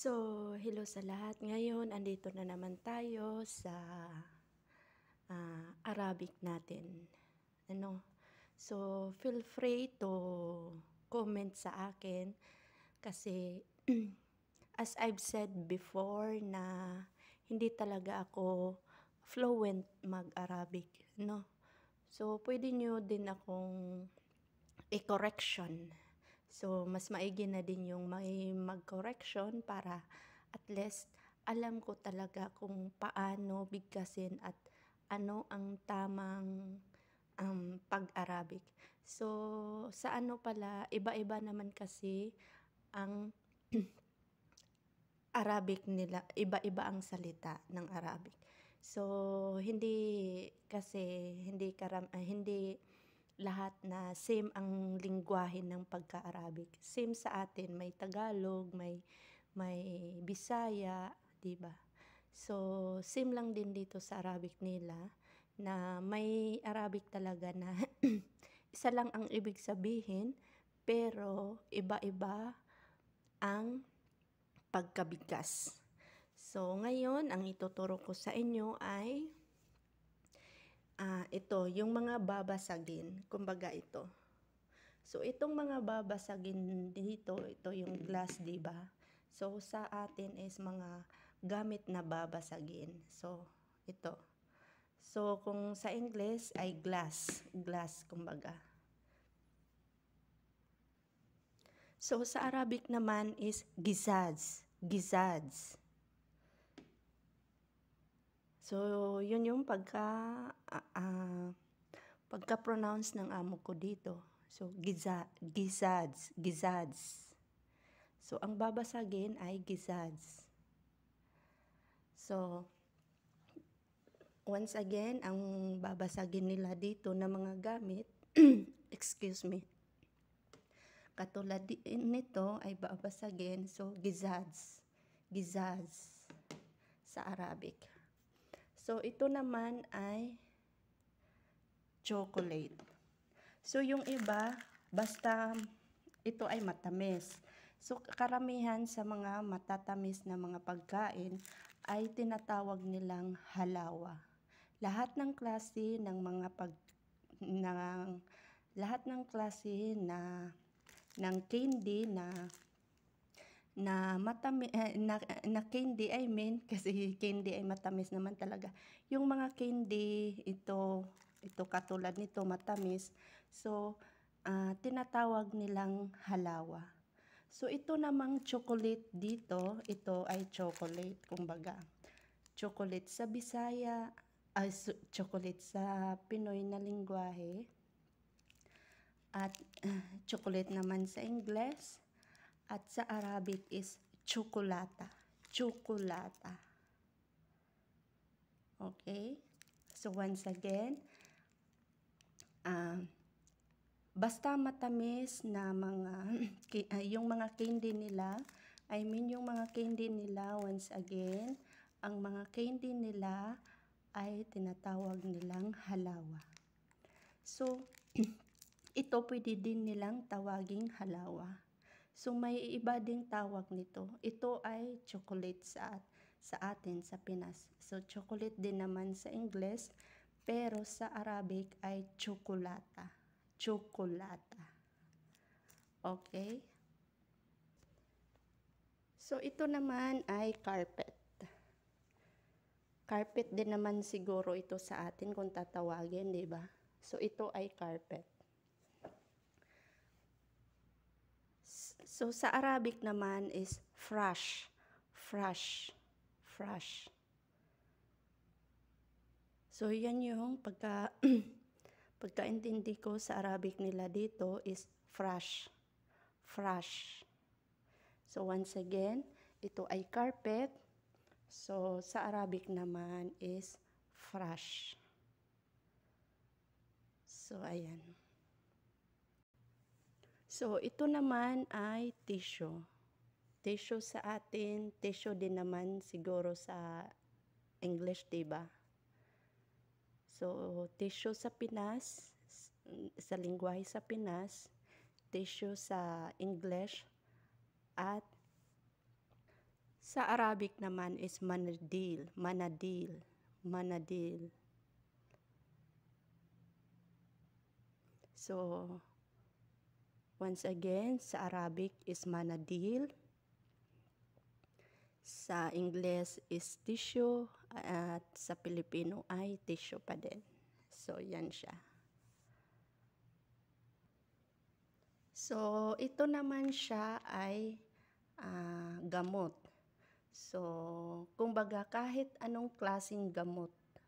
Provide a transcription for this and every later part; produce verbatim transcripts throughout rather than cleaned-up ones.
So, hello sa lahat. Ngayon, andito na naman tayo sa ah, Arabic natin. Ano? So, feel free to comment sa akin kasi as I've said before na hindi talaga ako fluent mag-Arabic, no? So, pwede nyo din akong i-correction. So, mas maigi na din yung may mag-correction para at least alam ko talaga kung paano bigkasin at ano ang tamang um, pag-Arabic. So, sa ano pala, iba-iba naman kasi ang Arabic nila, iba-iba ang salita ng Arabic. So, hindi kasi hindi karam, ah, hindi lahat na same ang lingwahe ng pagka-Arabic. Same sa atin, may Tagalog, may may Bisaya, 'di ba? So, same lang din dito sa Arabic nila na may Arabic talaga na isa lang ang ibig sabihin, pero iba-iba ang pagkabigkas. So, ngayon, ang ituturo ko sa inyo ay ah, ito, yung mga babasagin. Kumbaga ito. So, itong mga babasagin dito, ito yung glass, di ba? So, sa atin is mga gamit na babasagin. So, ito. So, kung sa English ay glass. Glass, kumbaga. So, sa Arabic naman is gizads. Gizads. So, yun yung pagka, uh, uh, pagka-pronounce ng amo ko dito. So, giza, gizads, gizads. So, ang babasagin ay gizads. So, once again, ang babasagin nila dito na mga gamit, excuse me, katulad nito ay babasagin, so gizads, gizads sa Arabic. So, ito naman ay chocolate. So, yung iba, basta ito ay matamis. So, karamihan sa mga matatamis na mga pagkain ay tinatawag nilang halawa. Lahat ng klase ng mga pag ng lahat ng klase na ng candy na na matamis eh, na, na candy I mean kasi candy ay matamis naman talaga. Yung mga candy ito ito katulad nito matamis. So uh, tinatawag nilang halawa. So ito namang chocolate dito, ito ay chocolate kumbaga. Chocolate sa Bisaya, ay uh, chocolate sa Pinoy na lingwahe. At uh, chocolate naman sa English. At sa Arabic is chocolata. Chocolata. Okay? So, once again, uh, basta matamis na mga, uh, yung mga candy nila, I mean yung mga candy nila, once again, ang mga candy nila ay tinatawag nilang halawa. So, ito pwede din nilang tawaging halawa. So, may iba ding tawag nito. Ito ay chocolate sa, sa atin, sa Pinas. So, chocolate din naman sa English, pero sa Arabic ay chocolata. Chocolata. Okay? So, ito naman ay carpet. Carpet din naman siguro ito sa atin kung tatawagin, di ba? So, ito ay carpet. So, sa Arabic naman is fresh. Fresh. Fresh. So, yan yung pagka, pagkaintindi ko sa Arabic nila dito is fresh. Fresh. So, once again, ito ay carpet. So, sa Arabic naman is fresh. So, ayan. So, ito naman ay tissue. Tissue sa atin, tissue din naman siguro sa English, diba? So, tissue sa Pinas, sa lingwahe sa Pinas, tissue sa English, at Sa Arabic naman is manadil, manadil, manadil. So, once again, sa Arabic is manadil. Sa Ingles is tissue. At sa Filipino ay tissue pa din. So, yan siya. So, ito naman siya ay uh, gamot. So, kumbaga kahit anong klaseng gamot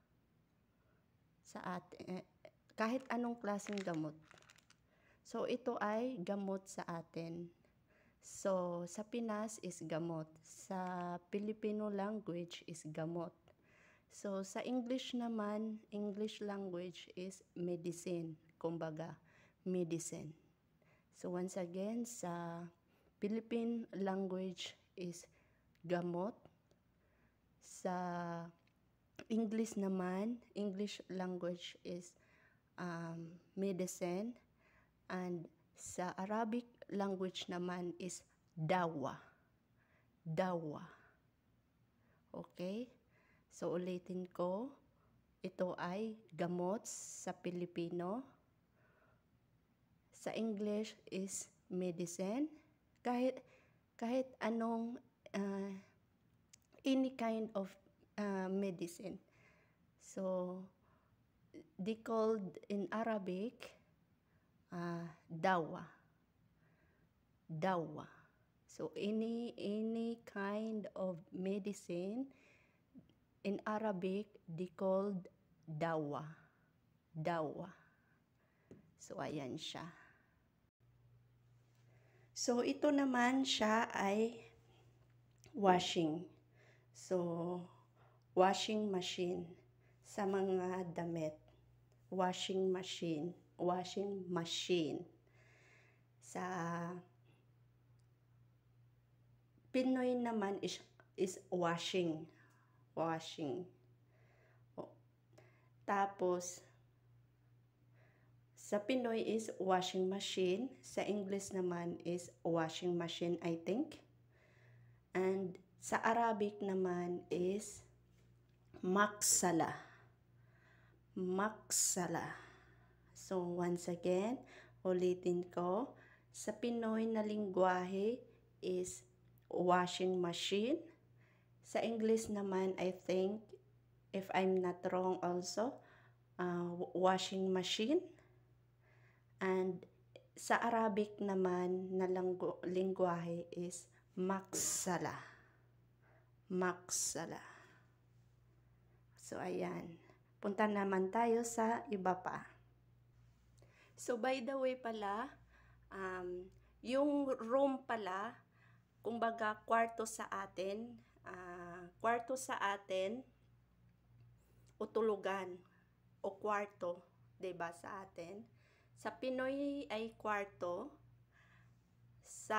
sa atin, eh, kahit anong klaseng gamot. So, ito ay gamot sa atin. So, sa Pinas is gamot. Sa Filipino language is gamot. So, sa English naman, English language is medicine. Kumbaga, medicine. So, once again, sa Philippine language is gamot. Sa English naman, English language is um, medicine. And sa Arabic language naman is dawa. Dawa. Okay? So, ulitin ko. Ito ay gamot sa Pilipino. Sa English is medicine. Kahit, kahit anong uh, any kind of uh, medicine. So, they called in Arabic uh, dawa. Dawa. So, any, any kind of medicine in Arabic, they called dawa. Dawa. So, ayan siya. So, ito naman siya ay washing. So, washing machine sa mga damit. Washing machine. Washing machine. Sa Pinoy naman is, is washing. Washing. O, tapos, sa Pinoy is washing machine. Sa English naman is washing machine, I think. And sa Arabic naman is maksala. Maksala. So, once again, ulitin ko. Sa Pinoy na lingwahe is washing machine. Sa English naman, I think, if I'm not wrong also, uh, washing machine. And sa Arabic naman na lingwahe is maksala. Maksala. So, ayan. Punta naman tayo sa iba pa. So, by the way pala, um, yung room pala, kumbaga kwarto sa atin, uh, kwarto sa atin, o tulugan, o kwarto, diba sa atin? Sa Pinoy ay kwarto, sa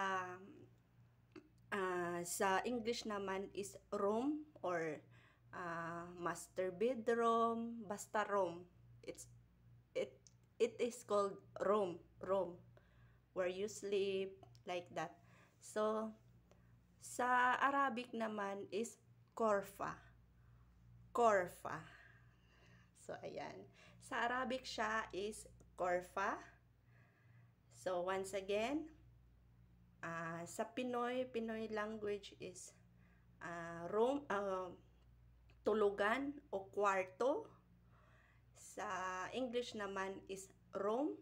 uh, sa English naman is room or uh, master bedroom, basta room. It's it it is called room, room where you sleep, like that. So sa Arabic naman is korfa. Korfa. So ayan. Sa Arabic siya is korfa. So, once again, uh, sa Pinoy, Pinoy language is uh, room, uh, tulugan o kwarto. Sa English naman is room.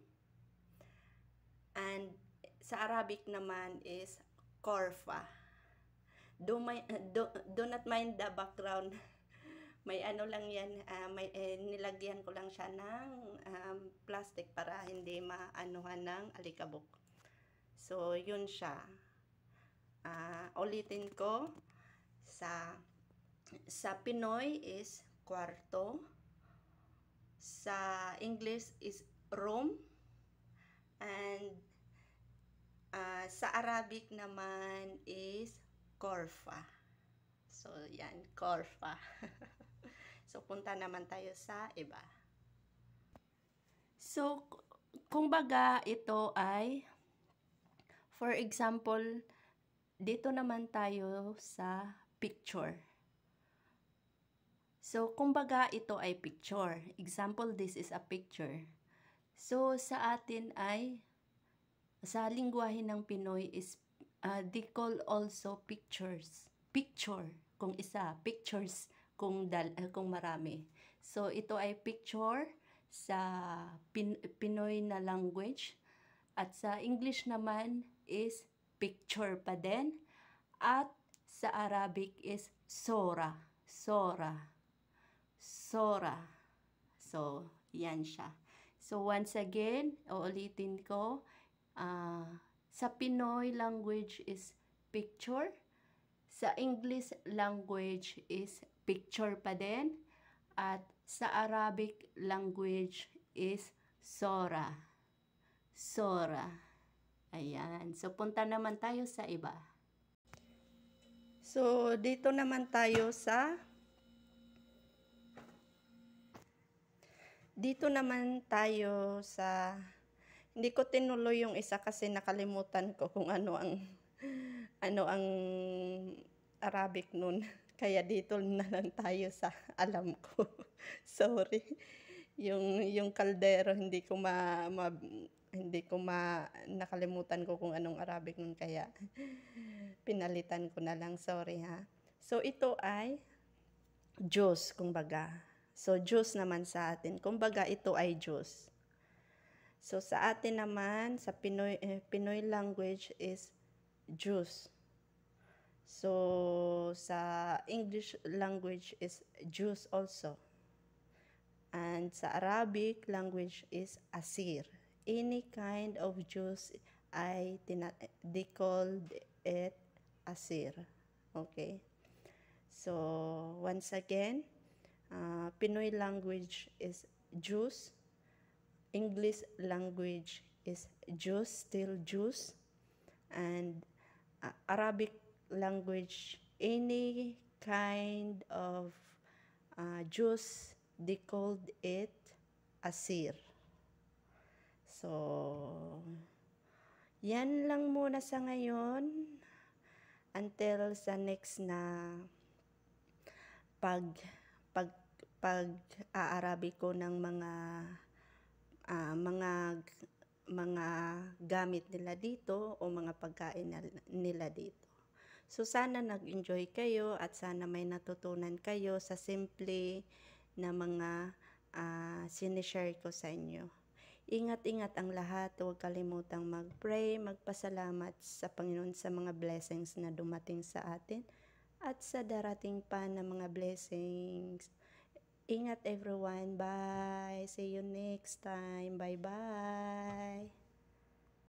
And sa Arabic naman is korfa. Do, my, do, do not mind the background. May ano lang yan, uh, may, eh, nilagyan ko lang siya ng um, plastic para hindi maanuhan ng alikabok. So, yun siya. Uh, ulitin ko, sa, sa Pinoy is kwarto, sa English is room, and uh, sa Arabic naman is korfa. So, yan, korfa. So, punta naman tayo sa iba. So, kung baga ito ay, for example, dito naman tayo sa picture. So, kumbaga ito ay picture. Example, this is a picture. So, sa atin ay, sa lingwahe ng Pinoy is, uh, they call also pictures. Picture, kung isa. Pictures, kung, dal, uh, kung marami. So, ito ay picture sa Pin Pinoy na language. At sa English naman is picture pa din. At sa Arabic is sora. Sora. Sora. So, yan siya. So, once again, uulitin ko, uh, sa Pinoy language is picture. Sa English language is picture pa din. At sa Arabic language is sora. Sora. Ayan. So, punta naman tayo sa iba. So, dito naman tayo sa dito naman tayo sa hindi ko tinuloy yung isa kasi nakalimutan ko kung ano ang ano ang Arabic nun. Kaya dito na lang tayo sa alam ko. Sorry. Yung yung kaldero hindi ko ma, ma hindi ko ma nakalimutan ko kung anong Arabic nun kaya pinalitan ko na lang, sorry ha. So ito ay juice kumbaga. So juice naman sa atin. Kumbaga ito ay juice. So sa atin naman sa Pinoy eh, Pinoy language is juice. So sa English language is juice also. And sa Arabic language is asir. Any kind of juice ay they called it asir. Okay. So once again, uh, Pinoy language is juice. English language is juice, still juice. And uh, Arabic language, any kind of uh, juice, they called it asir. So, yan lang muna sa ngayon. Until sa next na pag pag pag aarabi ko ng mga uh, mga mga gamit nila dito o mga pagkain nila dito. So, sana nag-enjoy kayo at sana may natutunan kayo sa simple na mga uh, sinishare ko sa inyo. Ingat-ingat ang lahat. Huwag kalimutang mag-pray, magpasalamat sa Panginoon sa mga blessings na dumating sa atin at sa darating pa na mga blessings. Ingat everyone. Bye. See you next time. Bye-bye.